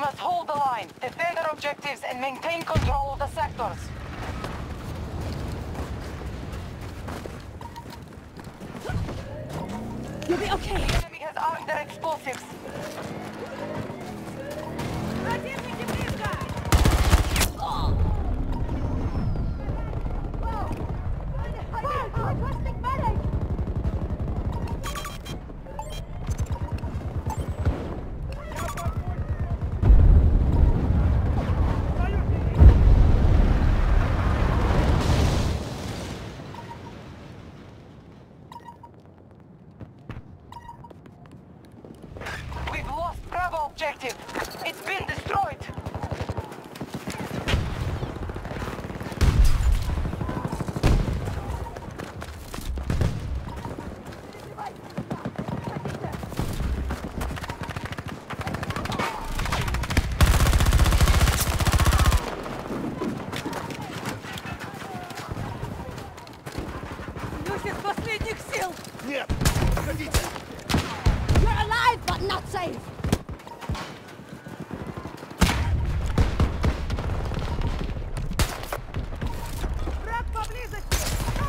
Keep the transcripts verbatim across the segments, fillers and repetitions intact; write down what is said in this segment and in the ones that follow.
must hold the line, defend our objectives, and maintain control of the sectors. You'll be okay. The enemy has armed their explosives. We've lost Bravo objective. It's been destroyed. Люся, с последних сил! Нет! Уходите! You're alive, but not safe! Враг поблизости!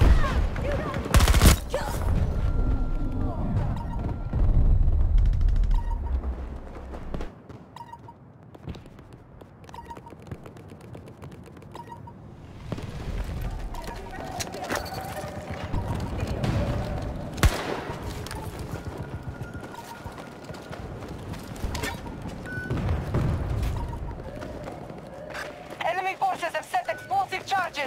Enemy forces have set explosive charges.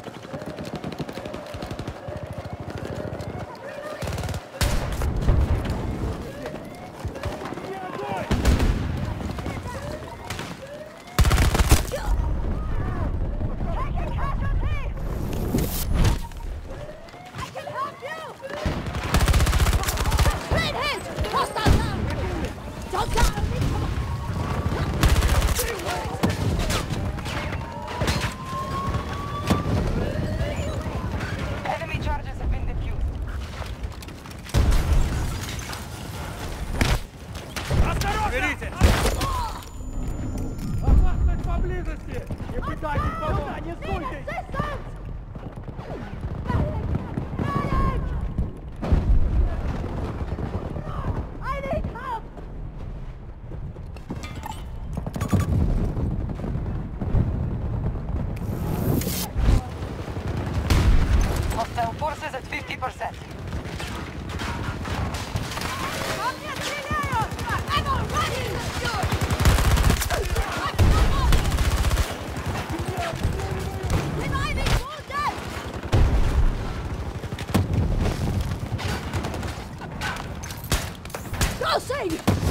Red hands! Hostile down! Don't down! Enemy charges have been defused. Берите! Опасность поблизости! Не пытайтесь помочь! Не суйтесь! I need help! Hostile forces at fifty percent. По мне стреляют! Echo, running! Reviving wounded! Go, save!